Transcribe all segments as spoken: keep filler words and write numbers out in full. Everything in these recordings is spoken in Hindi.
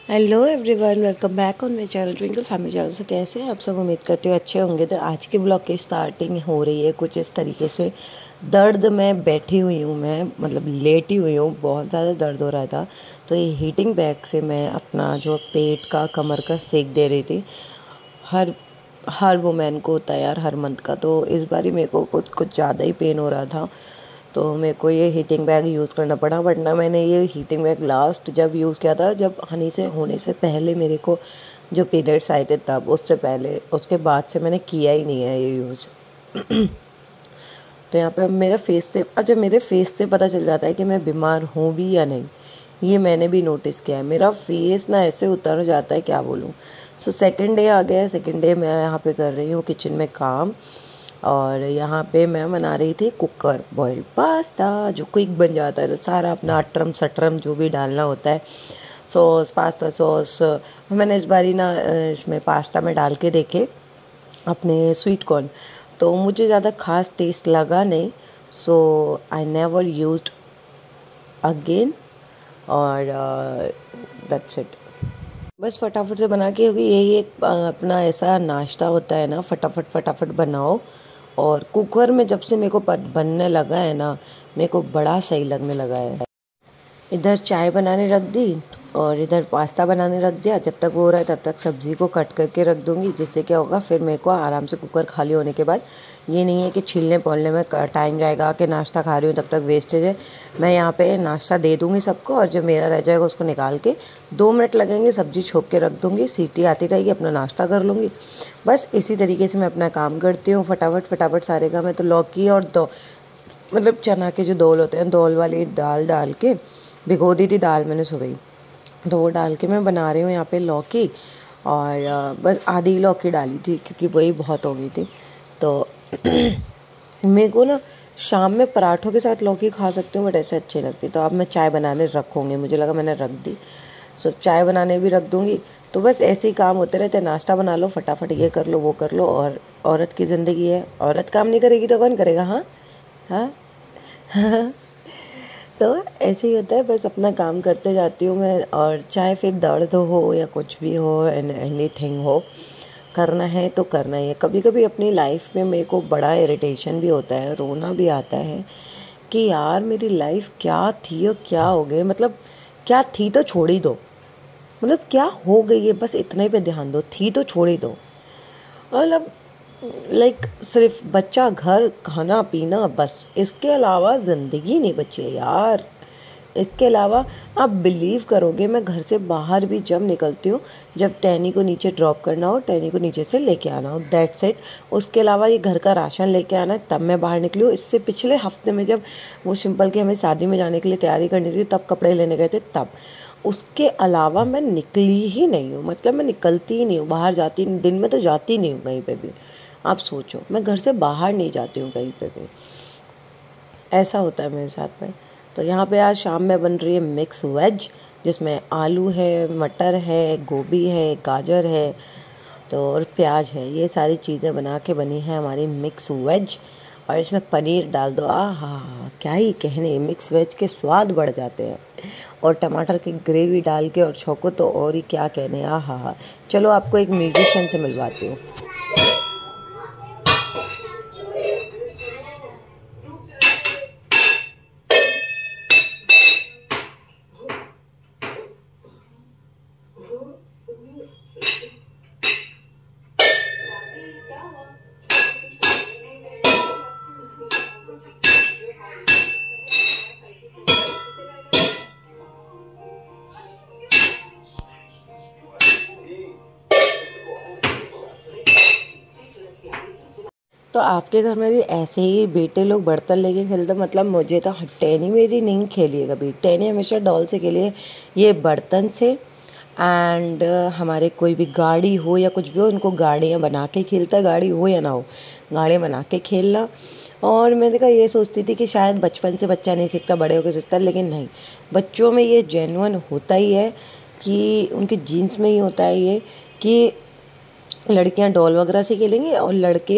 Hello everyone, welcome back on my channel Twinkle family channel. से कैसे हैं आप सब? उम्मीद करते हो अच्छे होंगे। तो आज के ब्लॉग की स्टार्टिंग हो रही है कुछ इस तरीके से। दर्द में बैठी हुई हूँ, मैं मतलब लेटी हुई हूँ, बहुत ज़्यादा दर्द हो रहा था। तो ये हीटिंग बैग से मैं अपना जो पेट का, कमर का सेक दे रही थी। हर हर वुमेन को होता है यार, हर मंथ का। तो इस बार ही मेरे को कुछ कुछ ज़्यादा ही पेन हो रहा था, तो मेरे को ये हीटिंग बैग यूज़ करना पड़ा। वरना मैंने ये हीटिंग बैग लास्ट जब यूज़ किया था, जब हनी से होने से पहले मेरे को जो पीरियड्स आए थे तब, उससे पहले। उसके बाद से मैंने किया ही नहीं है ये यूज़। तो यहाँ पे अब मेरा फेस से, अच्छा मेरे फेस से पता चल जाता है कि मैं बीमार हूँ भी या नहीं। ये मैंने भी नोटिस किया है, मेरा फेस ना ऐसे उतर जाता है, क्या बोलूँ। सो सेकेंड डे आ गया है। सेकेंड डे मैं यहाँ पे कर रही हूँ किचन में काम, और यहाँ पे मैं बना रही थी कुकर बॉइल्ड पास्ता, जो क्विक बन जाता है। तो सारा अपना अटरम सटरम जो भी डालना होता है, सॉस, पास्ता सॉस, मैंने इस बारी ना इसमें पास्ता में डाल के देखे अपने स्वीट कॉर्न, तो मुझे ज़्यादा खास टेस्ट लगा नहीं। So I never used again, और दैट्स इट। बस फटाफट से बना के, क्योंकि यही एक अ, अपना ऐसा नाश्ता होता है ना, फटाफट फटाफट बनाओ। और कुकर में जब से मेरे को पत- बनने लगा है ना, मेरे को बड़ा सही लगने लगा है। इधर चाय बनाने रख दी और इधर पास्ता बनाने रख दिया। जब तक वो हो रहा है तब तक सब्ज़ी को कट करके रख दूंगी, जिससे क्या होगा, फिर मेरे को आराम से कुकर खाली होने के बाद, ये नहीं है कि छीलने पोलने में टाइम जाएगा, कि नाश्ता खा रही हूँ तब तक वेस्टेज है। मैं यहाँ पे नाश्ता दे दूँगी सबको, और जो मेरा रह जाएगा उसको निकाल के दो मिनट लगेंगे, सब्ज़ी छोक के रख दूँगी, सीटी आती रहेगी, अपना नाश्ता कर लूँगी। बस इसी तरीके से मैं अपना काम करती हूँ, फटाफट फटाफट सारे काम। मैं तो लौकी और दो मतलब चना के जो दौल होते हैं, दौल वाली दाल डाल के भिगो दी थी दाल मैंने सुबह ही, तो वो डाल के मैं बना रही हूँ यहाँ पे लौकी। और अ, बस आधी लौकी डाली थी क्योंकि वही बहुत हो गई थी। तो मेरे को ना शाम में पराठों के साथ लौकी खा सकती हूँ, बट ऐसे अच्छी लगती। तो अब मैं चाय बनाने रखूँगी, मुझे लगा मैंने रख दी, सो चाय बनाने भी रख दूँगी। तो बस ऐसे ही काम होते रहते हैं, नाश्ता बना लो फटाफट, ये कर लो वो कर लो। और औरत की ज़िंदगी है, औरत काम नहीं करेगी तो कौन करेगा? हाँ हाँ। तो ऐसे ही होता है, बस अपना काम करते जाती हूँ मैं। और चाहे फिर दर्द हो या कुछ भी हो, एन एनी थिंग हो, करना है तो करना ही है। कभी कभी अपनी लाइफ में मेरे को बड़ा इरिटेशन भी होता है, रोना भी आता है कि यार मेरी लाइफ क्या थी और क्या हो गई। मतलब क्या थी तो छोड़ ही दो, मतलब क्या हो गई है, बस इतने पे ध्यान दो। थी तो छोड़ ही दो, मतलब लाइक सिर्फ बच्चा, घर, खाना पीना, बस। इसके अलावा ज़िंदगी नहीं बची है यार। इसके अलावा आप बिलीव करोगे, मैं घर से बाहर भी जब निकलती हूँ, जब टैनी को नीचे ड्रॉप करना हो, टैनी को नीचे से लेके आना हो, दैट्स इट। उसके अलावा ये घर का राशन लेके आना है तब मैं बाहर निकली हूँ। इससे पिछले हफ्ते में जब वो सिंपल की हमें शादी में जाने के लिए तैयारी करनी थी, तब कपड़े लेने गए थे तब। उसके अलावा मैं निकली ही नहीं हूँ, मतलब मैं निकलती ही नहीं हूँ बाहर, जाती दिन में तो जाती नहीं हूँ कहीं पे भी। आप सोचो, मैं घर से बाहर नहीं जाती हूँ कहीं पे भी, ऐसा होता है मेरे साथ में। तो यहाँ पे आज शाम में बन रही है मिक्स वेज, जिसमें आलू है, मटर है, गोभी है, गाजर है, तो और प्याज है। ये सारी चीज़ें बना के बनी है हमारी मिक्स वेज। और इसमें पनीर डाल दो, आ हा, क्या ही कहने, मिक्स वेज के स्वाद बढ़ जाते हैं। और टमाटर की ग्रेवी डाल के और छोको तो और ही क्या कहने, आ हा हा। चलो आपको एक म्यूजिशियन से मिलवाती हूँ। तो आपके घर में भी ऐसे ही बेटे लोग बर्तन लेके खेलते? मतलब मुझे तो टैनी मेरी नहीं खेली है कभी, टैनी हमेशा डॉल से खेली है, ये बर्तन से। एंड हमारे कोई भी गाड़ी हो या कुछ भी हो, उनको गाड़ियाँ बना के खेलता है, गाड़ी हो या ना हो, गाड़ियाँ बना के खेलना। और मैंने कहा, ये सोचती थी कि शायद बचपन से बच्चा नहीं सीखता, बड़े होकर सीखता, लेकिन नहीं, बच्चों में ये जेन्युइन होता ही है, कि उनके जीन्स में ही होता है ये, कि लड़कियां डॉल वगैरह से खेलेंगे और लड़के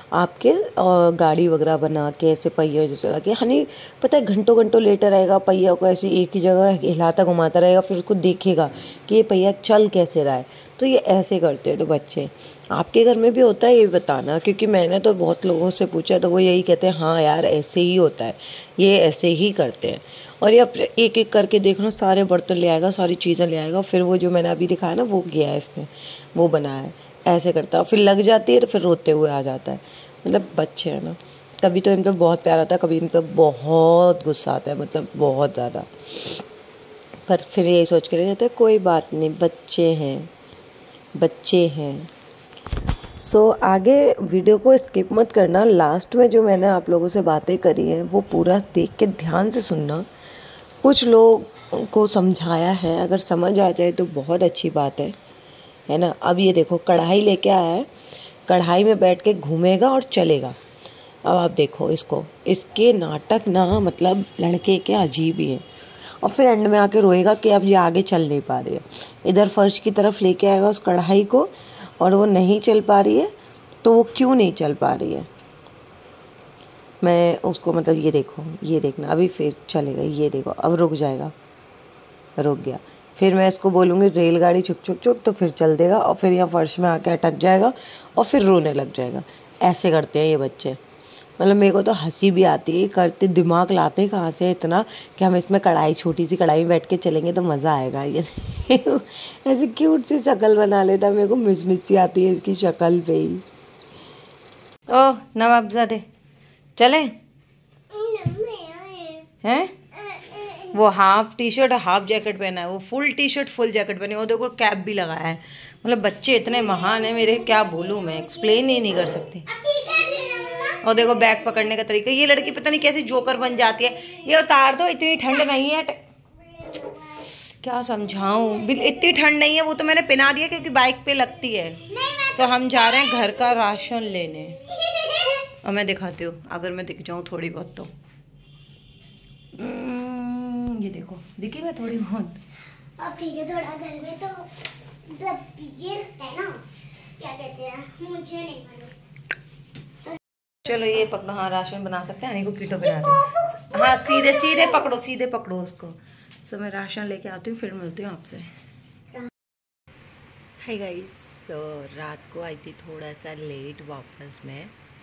आपके गाड़ी वगैरह बना के ऐसे पहिया जैसे लगा के, हनी पता है घंटों घंटों लेटर रहेगा, पहिया को ऐसे एक ही जगह हिलाता घुमाता रहेगा, फिर उसको देखेगा कि ये पहिया चल कैसे रहा है। तो ये ऐसे करते हैं तो बच्चे, आपके घर में भी होता है ये बताना, क्योंकि मैंने तो बहुत लोगों से पूछा तो वो यही कहते हैं हाँ यार ऐसे ही होता है, ये ऐसे ही करते हैं। और ये एक एक करके देखना, सारे बर्तन ले आएगा, सारी चीज़ें ले आएगा, फिर वो जो मैंने अभी दिखाया ना वो किया है इसने, वो बनाया है, ऐसे करता है, फिर लग जाती है तो फिर रोते हुए आ जाता है। मतलब बच्चे हैं ना, कभी तो इन पर बहुत प्यार आता है, कभी इन पर बहुत गुस्सा आता है, मतलब बहुत ज़्यादा। पर फिर यही सोच के रह जाते हैं कोई बात नहीं, बच्चे हैं बच्चे हैं। सो so, आगे वीडियो को स्किप मत करना, लास्ट में जो मैंने आप लोगों से बातें करी हैं वो पूरा देख के ध्यान से सुनना। कुछ लोग को समझाया है, अगर समझ आ जाए तो बहुत अच्छी बात है, है ना। अब ये देखो कढ़ाई लेके आया है, कढ़ाई में बैठ के घूमेगा और चलेगा। अब आप देखो इसको, इसके नाटक ना मतलब लड़के के अजीब ही है। और फिर एंड में आके रोएगा कि अब ये आगे चल नहीं पा रही है, इधर फर्श की तरफ लेके आएगा उस कढ़ाई को, और वो नहीं चल पा रही है। तो वो क्यों नहीं चल पा रही है, मैं उसको मतलब ये देखो, ये देखना अभी फिर चलेगा, ये देखो अब रुक जाएगा, रुक गया। फिर मैं इसको बोलूँगी रेलगाड़ी चुक चुक चुक, तो फिर चल देगा, और फिर यहाँ फर्श में आके अटक जाएगा और फिर रोने लग जाएगा। ऐसे करते हैं ये बच्चे। मतलब मेरे को तो हंसी भी आती है, करते दिमाग लाते कहाँ से इतना कि हम इसमें कढ़ाई, छोटी सी कढ़ाई में बैठ के चलेंगे तो मज़ा आएगा। ये ऐसे क्यूट सी शक्ल बना लेता, मेरे को मिस मिस सी आती है इसकी शक्ल पे ही। ओह नवाबजादे चले हैं, वो हाफ टी शर्ट और हाफ जैकेट पहना है, वो full T shirt full jacket पहनी है, वो देखो कैप भी लगाया है। मतलब बच्चे इतने महान है मेरे, क्या बोलूँ मैं, एक्सप्लेन ही नहीं कर सकती। और देखो बैग पकड़ने का तरीका, ये लड़की पता नहीं कैसे जोकर बन जाती है। ये उतार दो, इतनी ठंड नहीं है, क्या समझाऊं, इतनी ठंड नहीं है। वो तो मैंने पहना दिया क्योंकि बाइक पे लगती है। तो हम जा रहे हैं घर का राशन लेने, और मैं दिखाती हूँ अगर मैं दिख जाऊँ थोड़ी बहुत तो। ये देखो दिखी मैं थोड़ी बहुत। अब ठीक है, थोड़ा घर में तो ये है ना, क्या कहते हैं, मुझे नहीं मालूम। चलो ये पकड़ो, हाँ राशन बना सकते हैं, को कीटो बना दो। हाँ सीधे सीधे पकड़ो, सीधे पकड़ो उसको। सो मैं राशन लेके आती हूँ, फिर मिलती हूँ आपसे। हाय गाइस, तो रात को आई थी थोड़ा सा लेट वापस मैं,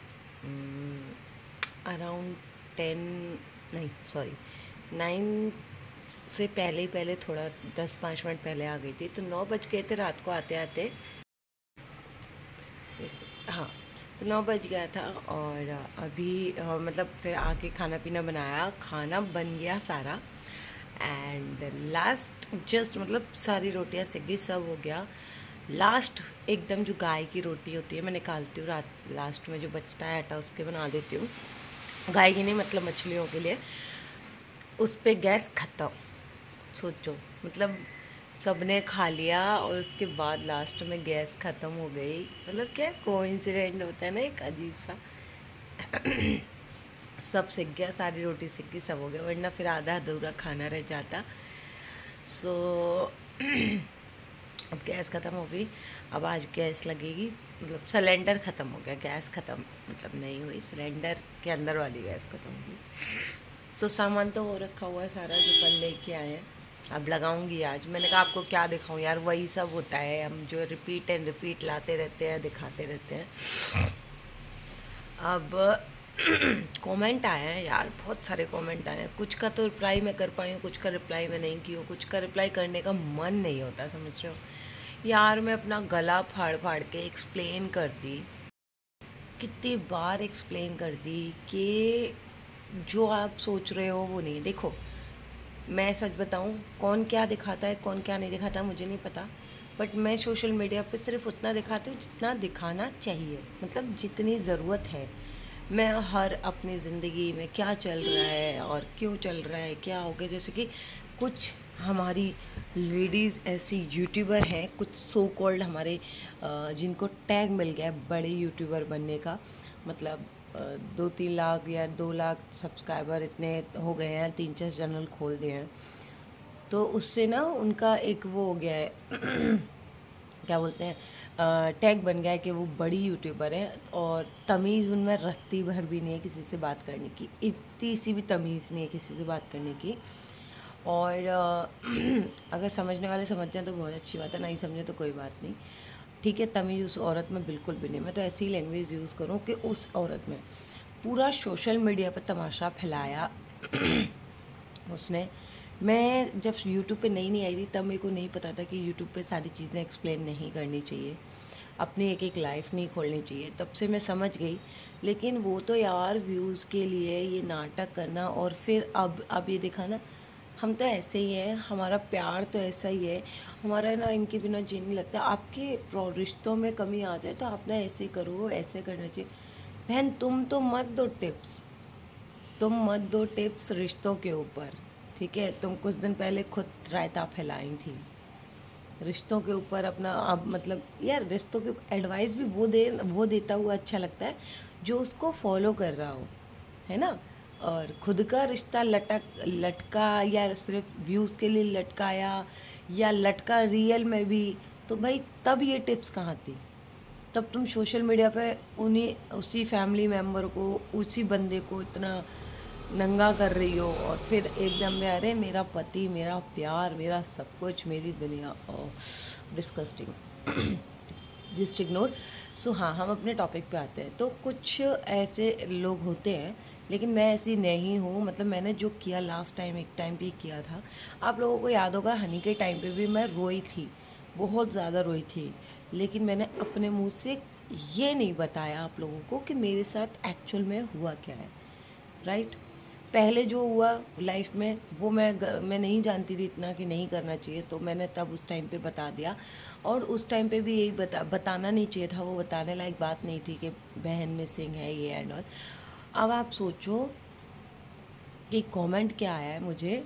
अराउंड टेन नहीं सॉरी नाइन से पहले ही पहले थोड़ा दस पाँच मिनट पहले आ गई थी। तो नौ बज गए थे रात को आते आते, हाँ तो नौ बज गया था। और अभी आ, मतलब फिर आके खाना पीना बनाया, खाना बन गया सारा, एंड लास्ट जस्ट मतलब सारी रोटियां सेक गई, सब हो गया। लास्ट एकदम जो गाय की रोटी होती है मैं निकालती हूँ रात, लास्ट में जो बचता है आटा उसके बना देती हूँ, गाय की नहीं मतलब मछलियों के लिए। उस पर गैस खत्म, सोचो मतलब सबने खा लिया और उसके बाद लास्ट में गैस ख़त्म हो गई। मतलब क्या कोइंसिडेंट होता है ना एक अजीब सा। सब सीख गया, सारी रोटी सीख गई, सब हो गया, वरना फिर आधा अधूरा खाना रह जाता। सो अब गैस ख़त्म हो गई, अब आज गैस लगेगी, मतलब सिलेंडर ख़त्म हो गया, गैस ख़त्म मतलब नहीं हुई, सिलेंडर के अंदर वाली गैस ख़त्म हुई। सो सामान तो हो रखा हुआ है सारा जो कल लेके आए हैं, अब लगाऊंगी आज। मैंने कहा आपको क्या दिखाऊं यार, वही सब होता है, हम जो रिपीट एंड रिपीट लाते रहते हैं, दिखाते रहते हैं। अब कमेंट आए हैं यार, बहुत सारे कमेंट आए हैं, कुछ का तो रिप्लाई मैं कर पाई हूँ, कुछ का रिप्लाई मैं नहीं की हूँ, कुछ का रिप्लाई करने का मन नहीं होता, समझ रहे हो यार। मैं अपना गला फाड़ फाड़ के एक्सप्लेन कर दी, कितनी बार एक्सप्लेन कर दी कि जो आप सोच रहे हो वो नहीं। देखो मैं सच बताऊं, कौन क्या दिखाता है कौन क्या नहीं दिखाता मुझे नहीं पता, बट मैं सोशल मीडिया पे सिर्फ उतना दिखाती हूँ जितना दिखाना चाहिए, मतलब जितनी ज़रूरत है। मैं हर अपनी ज़िंदगी में क्या चल रहा है और क्यों चल रहा है, क्या हो गया, जैसे कि कुछ हमारी लेडीज़ ऐसी यूट्यूबर हैं, कुछ सो कॉल्ड हमारे जिनको टैग मिल गया है बड़े यूट्यूबर बनने का, मतलब दो तीन लाख या दो लाख सब्सक्राइबर इतने हो गए हैं, तीन चार चैनल खोल दिए हैं। तो उससे ना उनका एक वो हो गया है क्या बोलते हैं, टैग बन गया है कि वो बड़ी यूट्यूबर है, और तमीज़ उनमें रत्ती भर भी नहीं है किसी से बात करने की, इतनी सी भी तमीज़ नहीं है किसी से बात करने की। और अगर समझने वाले समझ जाएं तो बहुत अच्छी बात है, नहीं समझे तो कोई बात नहीं, ठीक है। तमीज़ उस औरत में बिल्कुल भी नहीं। मैं तो ऐसी लैंग्वेज यूज़ करूँ कि उस औरत में पूरा सोशल मीडिया पर तमाशा फैलाया उसने। मैं जब यूट्यूब पे नई नहीं आई थी तब मेरे को नहीं पता था कि यूट्यूब पे सारी चीज़ें एक्सप्लेन नहीं करनी चाहिए, अपनी एक एक लाइफ नहीं खोलनी चाहिए, तब से मैं समझ गई। लेकिन वो तो यार व्यूज़ के लिए ये नाटक करना, और फिर अब अब ये देखा ना, हम तो ऐसे ही हैं, हमारा प्यार तो ऐसा ही है, हमारा ना इनके बिना जी नहीं लगता। आपके रिश्तों में कमी आ जाए तो आप ना ऐसे करो, ऐसे करना चाहिए। बहन तुम तो मत दो टिप्स, तुम मत दो टिप्स रिश्तों के ऊपर, ठीक है। तुम कुछ दिन पहले खुद रायता फैलाई थी रिश्तों के ऊपर अपना। अब मतलब यार रिश्तों के एडवाइस भी वो दे वो देता हुआ अच्छा लगता है जो उसको फॉलो कर रहा हो, है ना। और खुद का रिश्ता लटक लटका या सिर्फ व्यूज़ के लिए लटकाया या लटका रियल में भी, तो भाई तब ये टिप्स कहाँ थी। तब तुम सोशल मीडिया पे उन्हीं उसी फैमिली मेम्बर को, उसी बंदे को इतना नंगा कर रही हो, और फिर एकदम में अरे मेरा पति, मेरा प्यार, मेरा सब कुछ, मेरी दुनिया। Oh disgusting, just ignore. So हाँ, हम अपने टॉपिक पे आते हैं। तो कुछ ऐसे लोग होते हैं, लेकिन मैं ऐसी नहीं हूँ। मतलब मैंने जो किया लास्ट टाइम, एक टाइम पे किया था, आप लोगों को याद होगा हनी के टाइम पे भी मैं रोई थी, बहुत ज़्यादा रोई थी। लेकिन मैंने अपने मुँह से ये नहीं बताया आप लोगों को कि मेरे साथ एक्चुअल में हुआ क्या है, राइट। पहले जो हुआ लाइफ में वो मैं मैं नहीं जानती थी इतना कि नहीं करना चाहिए, तो मैंने तब उस टाइम पे बता दिया। और उस टाइम पे भी यही बता बताना नहीं चाहिए था, वो बताने लायक बात नहीं थी कि बहन मिसिंग है ये एंड ऑल। अब आप सोचो कि कमेंट क्या आया है मुझे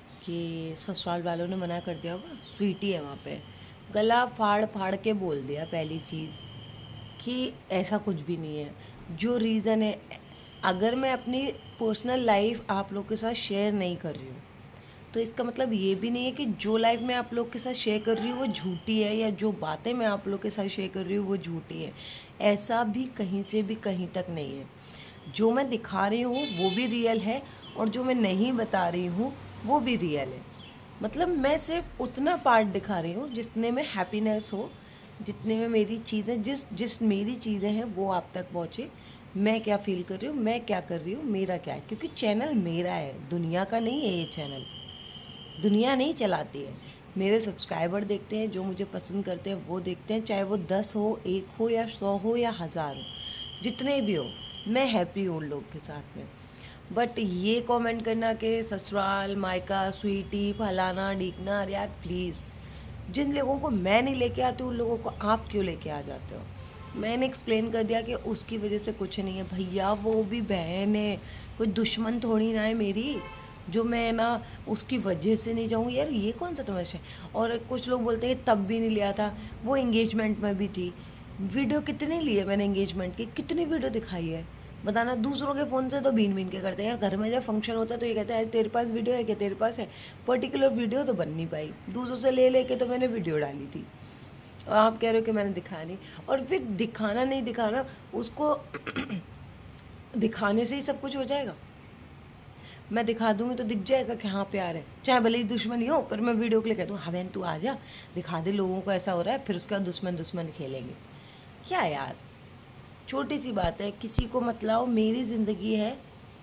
कि ससुराल वालों ने मना कर दिया होगा, स्वीटी है वहाँ पे, गला फाड़ फाड़ के बोल दिया पहली चीज़ कि ऐसा कुछ भी नहीं है। जो रीज़न है, अगर मैं अपनी पर्सनल लाइफ आप लोग के साथ शेयर नहीं कर रही हूँ तो इसका मतलब ये भी नहीं है कि जो लाइफ मैं आप लोग के साथ शेयर कर रही हूँ वो झूठी है, या जो बातें मैं आप लोग के साथ शेयर कर रही हूँ वो झूठी है। ऐसा भी कहीं से भी कहीं तक नहीं है। जो मैं दिखा रही हूँ वो भी रियल है, और जो मैं नहीं बता रही हूँ वो भी रियल है। मतलब मैं सिर्फ उतना पार्ट दिखा रही हूँ जितने में हैप्पीनेस हो, जितने में मेरी चीज़ें, जिस जिस मेरी चीज़ें हैं वो आप तक पहुँचे। मैं क्या फील कर रही हूँ, मैं क्या कर रही हूँ, मेरा क्या है, क्योंकि चैनल मेरा है, दुनिया का नहीं है ये चैनल। दुनिया नहीं चलाती है, मेरे सब्सक्राइबर देखते हैं, जो मुझे पसंद करते हैं वो देखते हैं, चाहे वो दस हो, एक हो, या सौ हो, या हज़ार हो, जितने भी हो, मैं हैप्पी हूँ उन लोग के साथ में। बट ये कमेंट करना कि ससुराल, मायका, स्वीटी, फलाना ढीकना, अरे यार प्लीज़, जिन लोगों को मैं नहीं लेके आती उन लोगों को आप क्यों लेके आ जाते हो। मैंने एक्सप्लेन कर दिया कि उसकी वजह से कुछ नहीं है भैया, वो भी बहन है, कोई दुश्मन थोड़ी ना है मेरी जो मैं ना उसकी वजह से नहीं जाऊँ। यार ये कौन सा तमाशा है। और कुछ लोग बोलते हैं तब भी नहीं लिया था, वो एंगेजमेंट में भी थी। वीडियो कितनी ली है मैंने एंगेजमेंट की, कितनी वीडियो दिखाई है बताना। दूसरों के फ़ोन से तो बीन बीन के करते हैं यार, घर में जब फंक्शन होता है तो ये कहते हैं तेरे पास वीडियो है क्या, तेरे पास है। पर्टिकुलर वीडियो तो बन नहीं पाई, दूसरों से ले लेके तो मैंने वीडियो डाली थी। और आप कह रहे हो कि मैंने दिखाया नहीं, और फिर दिखाना नहीं दिखाना उसको दिखाने से ही सब कुछ हो जाएगा। मैं दिखा दूंगी तो दिख जाएगा कि हाँ प्यार है, चाहे भले ही दुश्मनी हो, पर मैं वीडियो के लिए कह दूँ हाँ बहन तू आ जा, दिखा दे लोगों को ऐसा हो रहा है, फिर उसके बाद दुश्मन दुश्मन खेलेंगे। क्या यार, छोटी सी बात है, किसी को मत लाओ। मेरी ज़िंदगी है,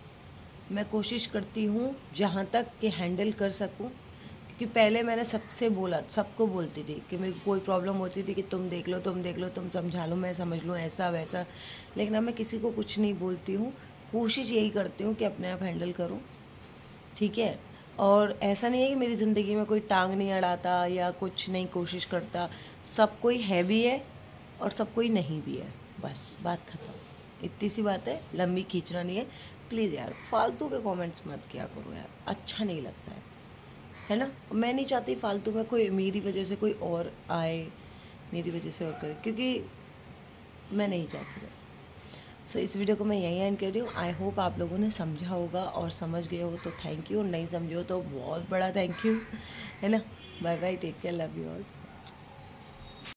मैं कोशिश करती हूँ जहाँ तक कि हैंडल कर सकूँ। क्योंकि पहले मैंने सबसे बोला, सबको बोलती थी कि मेरी कोई प्रॉब्लम होती थी कि तुम देख लो, तुम देख लो, तुम समझा लो, मैं समझ लूँ, ऐसा वैसा। लेकिन अब मैं किसी को कुछ नहीं बोलती हूँ, कोशिश यही करती हूँ कि अपने आप हैंडल करूँ, ठीक है। और ऐसा नहीं है कि मेरी ज़िंदगी में कोई टांग नहीं अड़ाता या कुछ नहीं कोशिश करता। सब कोई है भी है और सब कोई नहीं भी है, बस बात ख़त्म। इतनी सी बात है, लंबी खींचना नहीं है। प्लीज़ यार फालतू के कमेंट्स मत किया करो यार, अच्छा नहीं लगता है, है ना। मैं नहीं चाहती फालतू में कोई मेरी वजह से कोई और आए, मेरी वजह से और करे, क्योंकि मैं नहीं चाहती बस। सो so, इस वीडियो को मैं यहीं एंड कर रही हूँ। आई होप आप लोगों ने समझा होगा, और समझ गए हो तो थैंक यू, और नहीं समझे हो तो बहुत बड़ा थैंक यू, है ना। Bye bye, take care, love you all.